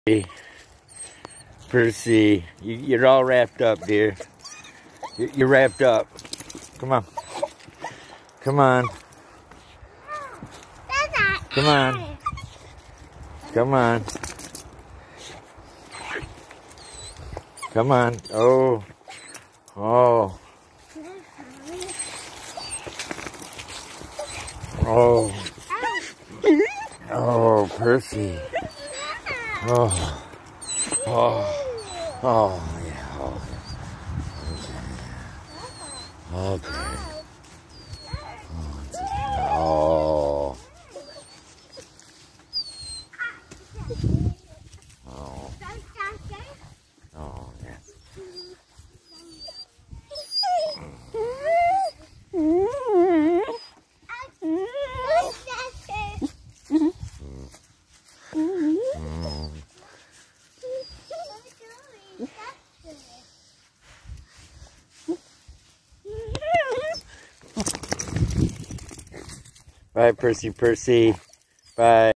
Hey, Percy, you're all wrapped up, dear. You're wrapped up. Come on. Come on. Come on. Come on. Come on. Oh. Oh. Oh. Oh, Percy. Oh. Oh. Oh, yeah. Okay. Okay. Oh. Oh. Oh, yes. Bye, Percy. Bye.